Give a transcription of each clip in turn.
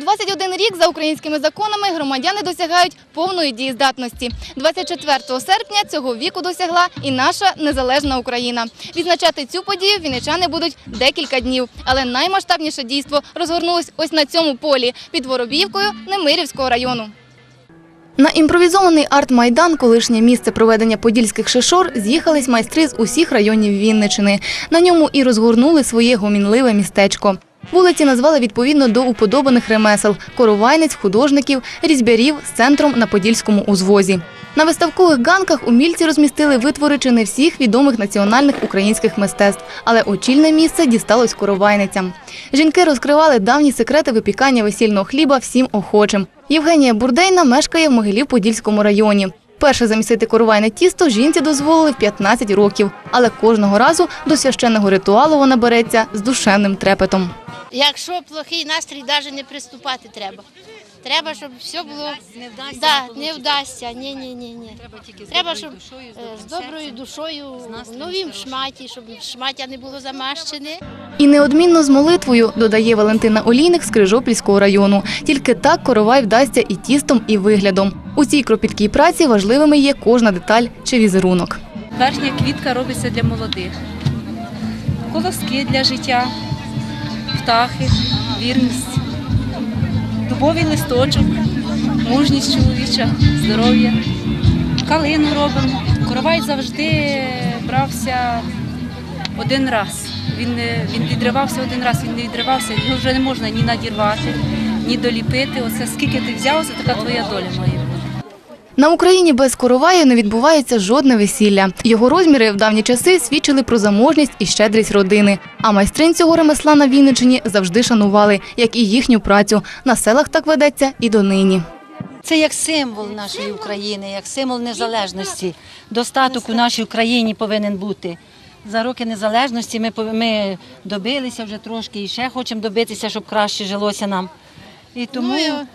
21 рік за українськими законами громадяни досягають повної дієздатності. 24 серпня цього віку досягла і наша незалежна Україна. Відзначати цю подію вінничани будуть декілька днів. Але наймасштабніше дійство розгорнулось ось на цьому полі під Воробіївкою Немирівського району. На імпровізований арт-майдан, колишнє місце проведення подільських шишор, з'їхались майстри з усіх районів Вінниччини. На ньому і розгорнули своє гомінливе містечко. Вулиці назвали відповідно до уподобаних ремесел – коровайниць, художників, різьбярів з центром на Подільському узвозі. На виставкових ганках умільці розмістили витвори чи не всіх відомих національних українських мистецтв, але очільне місце дісталось коровайницям. Жінки розкривали давні секрети випікання весільного хліба всім охочим. Євгенія Бурдейна мешкає в Могилів-Подільському районі. Перше замісити коровайне тісто жінці дозволили в 15 років, але кожного разу до священного ритуалу вона береться з душевним трепетом. Якщо плохий настрій, навіть не приступати треба. Треба, щоб все було… Не вдасться. Ні. Треба, щоб з доброю душою, в новім шматі, щоб шмаття не було замащене. І неодмінно з молитвою, додає Валентина Олійник з Крижопільського району. Тільки так коровай вдасться і тістом, і виглядом. У цій кропіткій праці важливими є кожна деталь чи візерунок. Верхня квітка робиться для молодих, колоски для життя, птахи, вірність, дубовий листочок, мужність чоловіча, здоров'я. Калину робимо. Коровай завжди брався один раз. Він відривався один раз, він не відривався, його вже не можна ні надірвати, ні доліпити. Оце скільки ти взявся, така твоя доля має бути. На Україні без короваю не відбувається жодне весілля. Його розміри в давні часи свідчили про заможність і щедрість родини. А майстринь цього ремесла на Вінниччині завжди шанували, як і їхню працю. На селах так ведеться і донині. Це як символ нашої України, як символ незалежності. Достаток у нашій Україні повинен бути. За роки незалежності ми добилися вже трошки і ще хочемо добитися, щоб краще жилося нам. І тому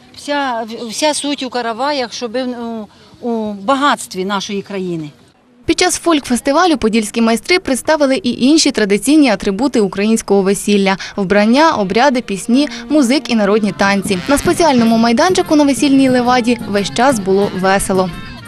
вся суть у короваях, щоб у багатстві нашої країни. Під час фольк-фестивалю подільські майстри представили і інші традиційні атрибути українського весілля – вбрання, обряди, пісні, музик і народні танці. На спеціальному майданчику на весільній леваді весь час було весело.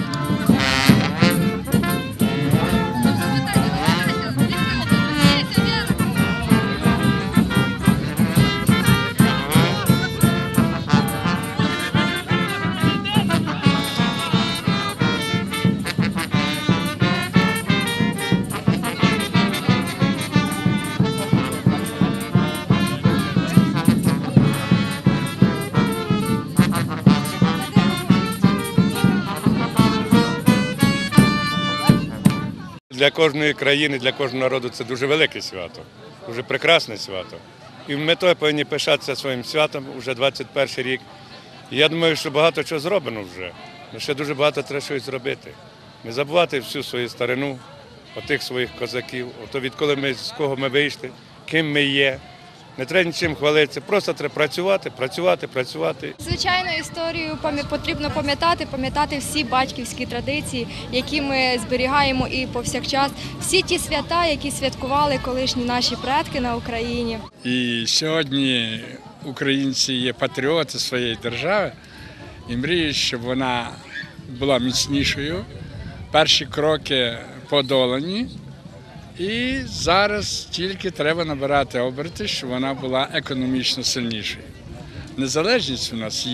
Для кожної країни, для кожного народу це дуже велике свято, дуже прекрасне свято. І ми то повинні пишатися своїм святом вже 21 рік. І я думаю, що багато чого зроблено вже. Але ще дуже багато треба щось зробити. Не забувати всю свою старину, отих своїх козаків, ото відколи ми, з кого ми вийшли, ким ми є. Не треба нічим хвалитися, просто треба працювати. Звичайно, історію потрібно пам'ятати всі батьківські традиції, які ми зберігаємо і повсякчас. Всі ті свята, які святкували колишні наші предки на Україні. І сьогодні українці є патріоти своєї держави і мріють, щоб вона була міцнішою. Перші кроки подолані. І зараз тільки треба набирати оберти, щоб вона була економічно сильнішою. Незалежність у нас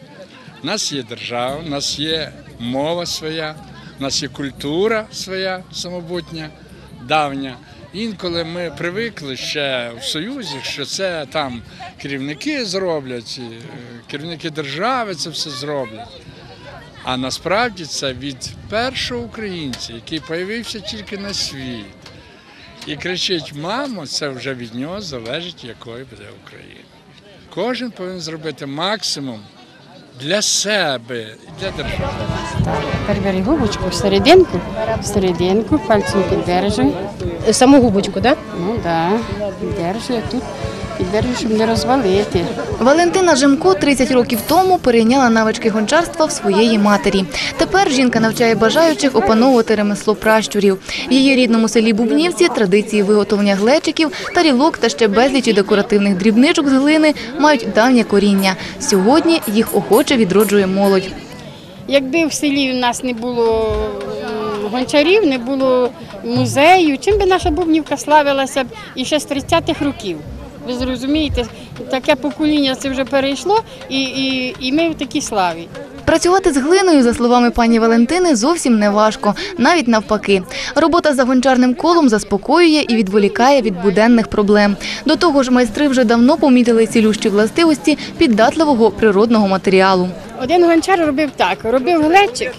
є держава, у нас є мова своя, у нас є культура своя самобутня, давня. Інколи ми привикли ще в Союзі, що це там керівники зроблять, керівники держави це все зроблять. А насправді це від першого українця, який з'явився тільки на світ. І кричить: мамо, це вже від нього залежить, якою буде Україна. Кожен повинен зробити максимум для себе і для держави. Тепер бери губочку в серединку, пальцем піддержуй. Саму губочку, так? Ну так, держи тут. Піддержую, щоб не розвалити. Валентина Жемко 30 років тому перейняла навички гончарства в своєї матері. Тепер жінка навчає бажаючих опановувати ремесло пращурів. В її рідному селі Бубнівці традиції виготовлення глечиків, тарілок та ще безлічі декоративних дрібничок з глини мають давнє коріння. Сьогодні їх охоче відроджує молодь. Якби в селі у нас не було гончарів, не було музею, чим би наша Бубнівка славилася б і ще з 30-х років. Ви зрозумієте, таке покоління це вже перейшло і ми в такій славі. Працювати з глиною, за словами пані Валентини, зовсім не важко, навіть навпаки. Робота за гончарним колом заспокоює і відволікає від буденних проблем. До того ж, майстри вже давно помітили цілющі властивості піддатливого природного матеріалу. Один гончар робив так, робив глечик,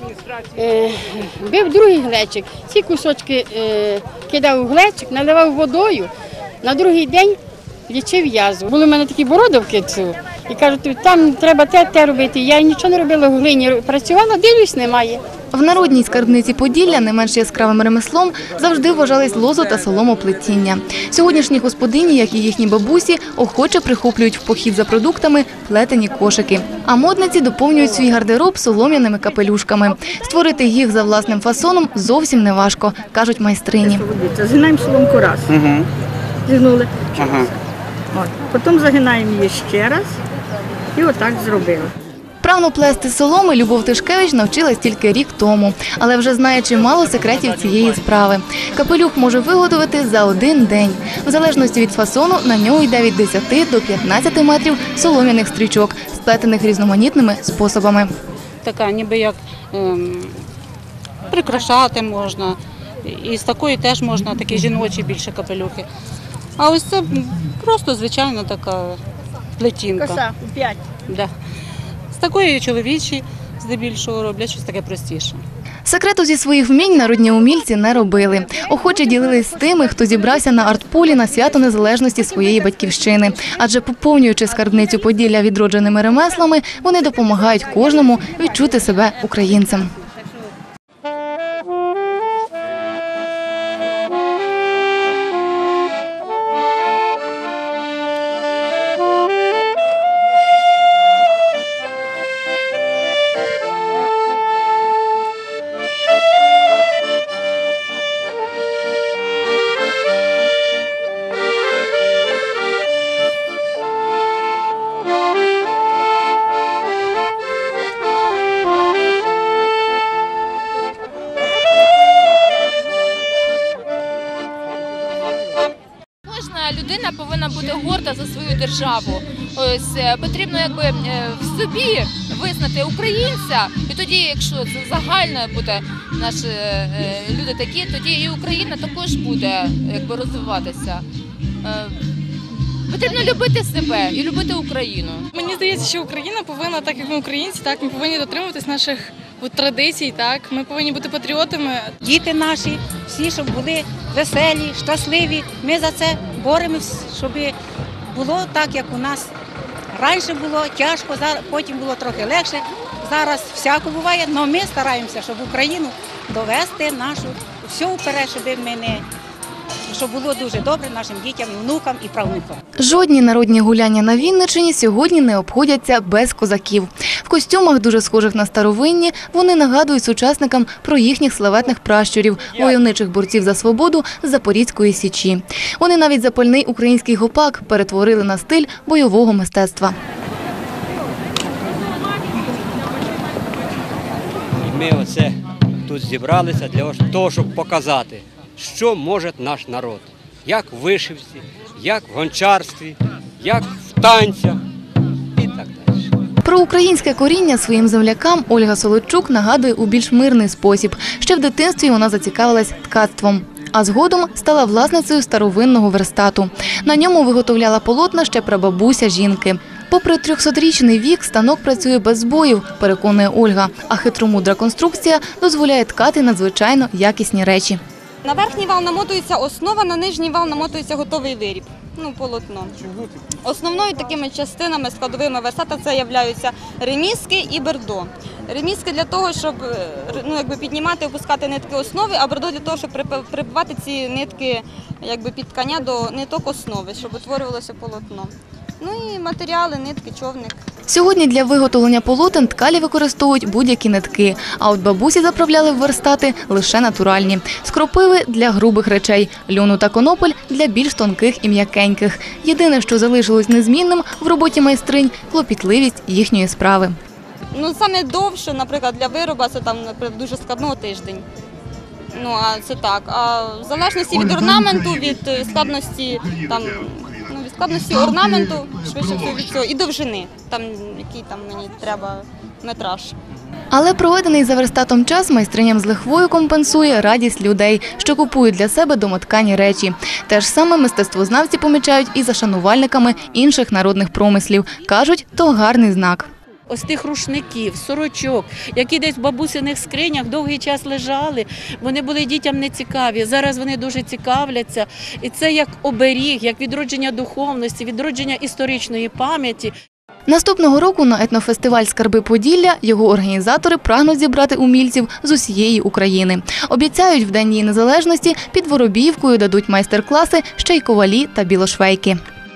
бив другий глечик, ці кусочки кидав у глечик, наливав водою, на другий день лічив язву. Були в мене такі бородавки і кажуть, там треба те робити. Я нічого не робила в глині, працювала, дивлюсь, немає. В народній скарбниці Поділля не менш яскравим ремеслом завжди вважались лозо та соломоплетіння. Сьогоднішні господині, як і їхні бабусі, охоче прихоплюють в похід за продуктами плетені кошики. А модниці доповнюють свій гардероб солом'яними капелюшками. Створити їх за власним фасоном зовсім не важко, кажуть майстрині. Згинаємо соломку раз, зігнули, потім загинаємо її ще раз і отак зробили. Вправно плести соломи Любов Тишкевич навчилась тільки рік тому, але вже знає чимало секретів цієї справи. Капелюх може виготовити за один день. В залежності від фасону на нього йде від 10 до 15 метрів солом'яних стрічок, сплетених різноманітними способами. Така ніби як прикрашати можна. І з такої теж можна такі жіночі більше капелюхи. А ось це просто звичайна така плетінка. Коса, 5. Да. З такої чоловічі здебільшого роблять щось таке простіше. Секрету зі своїх вмінь народні умільці не робили. Охоче ділились з тими, хто зібрався на артполі на свято незалежності своєї батьківщини. Адже поповнюючи скарбницю Поділля відродженими ремеслами, вони допомагають кожному відчути себе українцем. Людина повинна бути горда за свою державу. Ось потрібно в собі визнати українця, і тоді, якщо це загально буде наші люди такі, тоді і Україна також буде розвиватися. Потрібно любити себе і любити Україну. Мені здається, що Україна повинна, так як ми українці, так ми повинні дотримуватись наших традицій, так ми повинні бути патріотами. Діти наші, всі, щоб були веселі, щасливі. Ми за це боремося, щоб було так, як у нас раніше було тяжко, потім було трохи легше. Зараз всяко буває, але ми стараємося, щоб Україну довести нашу все вперед, щоб було дуже добре нашим дітям, внукам і правнукам. Жодні народні гуляння на Вінниччині сьогодні не обходяться без козаків. В костюмах, дуже схожих на старовинні, вони нагадують сучасникам про їхніх славетних пращурів, войовничих борців за свободу з Запорізької Січі. Вони навіть запальний український гопак перетворили на стиль бойового мистецтва. Ми оце тут зібралися для того, щоб показати, що може наш народ, як в вишивці, як в гончарстві, як в танцях і так далі. Про українське коріння своїм землякам Ольга Солодчук нагадує у більш мирний спосіб. Ще в дитинстві вона зацікавилась ткацтвом, а згодом стала власницею старовинного верстату. На ньому виготовляла полотна ще прабабуся жінки. Попри 300-річний вік, станок працює без збоїв, переконує Ольга, а хитромудра конструкція дозволяє ткати надзвичайно якісні речі. На верхній вал намотується основа, на нижній вал намотується готовий виріб, полотно. Основною такими частинами складовими верстата це являються ремізки і бердо. Ремізки для того, щоб піднімати, опускати нитки основи, а бордо для того, щоб прибивати ці нитки під ткання до ниток основи, щоб утворювалося полотно. Ну і матеріали, нитки, човник. Сьогодні для виготовлення полотен ткалі використовують будь-які нитки, а от бабусі заправляли в верстати лише натуральні. З кропиви – для грубих речей, льону та конопель – для більш тонких і м'якеньких. Єдине, що залишилось незмінним в роботі майстринь – клопітливість їхньої справи. Саме довше, наприклад, для виробу це дуже складно тиждень. А це так. А в залежності від орнаменту, від складності орнаменту, швидше всього від цього, і довжини, який мені треба метраж. Але проведений за верстатом час майстриням з лихвою компенсує радість людей, що купують для себе домоткані речі. Те ж саме мистецтвознавці помічають і за шанувальниками інших народних промислів. Кажуть, то гарний знак. Ось тих рушників, сорочок, які десь в бабусиних скринях довгий час лежали, вони були дітям нецікаві. Зараз вони дуже цікавляться. І це як оберіг, як відродження духовності, відродження історичної пам'яті. Наступного року на етнофестиваль «Скарби Поділля» його організатори прагнуть зібрати умільців з усієї України. Обіцяють, в День її незалежності під Воробіївкою дадуть майстер-класи ще й ковалі та білошвейки.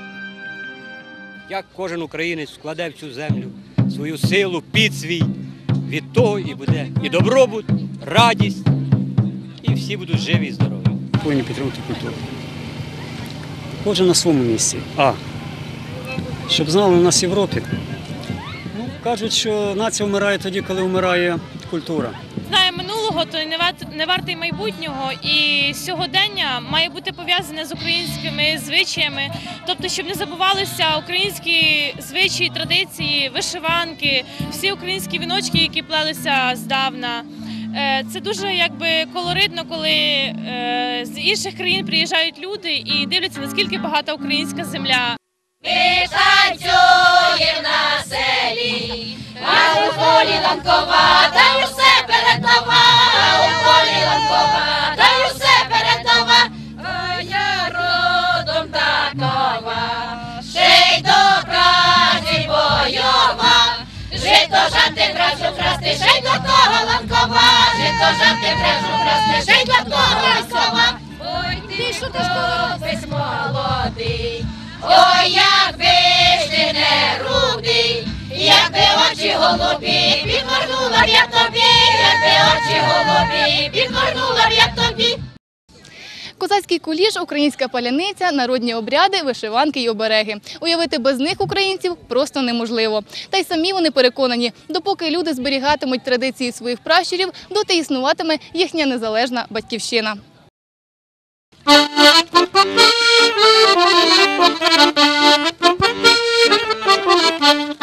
Як кожен українець вкладе в цю землю свою силу, під свій, від того і буде і добробут, радість, і всі будуть живі і здорові. Повинні підтримувати культуру. Кожен на своєму місці. Щоб знали, у нас в Європі, кажуть, що нація вмирає тоді, коли вмирає культура. Знає минулого, то не вартий майбутнього, і сьогодення має бути пов'язане з українськими звичаями, тобто, щоб не забувалися українські звичаї, традиції, вишиванки, всі українські віночки, які плелися здавна. Це дуже колоритно, коли з інших країн приїжджають люди і дивляться, наскільки багата українська земля. Ми танцюємо на селі, а у полі ланкова, та й усе передова, у полі ланкова, та й усе передова, а я родом такова, ще й до праці бойова, жито жати бражу красти, ще й до того ланкова, жито жати бражу красти, ще й до того ланкова. Ой, ти що хлопець молодий, ой, якби ж ти не рудий, якби очі голубі, підморгнула б я тобі, якби очі голубі, підморгнула б я тобі. Козацький куліш, українська паляниця, народні обряди, вишиванки й обереги. Уявити без них українців просто неможливо. Та й самі вони переконані, допоки люди зберігатимуть традиції своїх пращурів, доти існуватиме їхня незалежна батьківщина. Thank you.